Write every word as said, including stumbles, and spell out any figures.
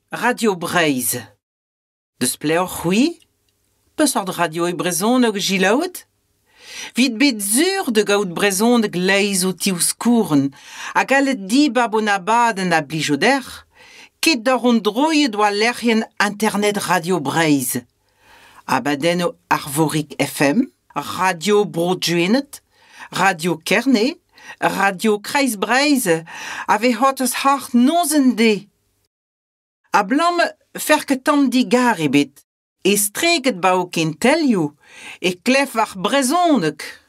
Radio Breizh. Deus pleur c'hwi? Peus ord radio e brezhoneg gilaout? Vid bet sur de gaout brezhoneg leiz o tious kouren, a gallet di babonabaden a blijoder, ket d'ar on droie doa lerc'hen internet Radio Breizh. Abaden o Arvorik F M, Radio Brodjuenet, Radio Kerne, Radio Kreis Breizh, ave hot eus hart nozen de. A blam fer ket tamm di gar ebet, e streget bao ken telioù, e klef ar brezhoneg.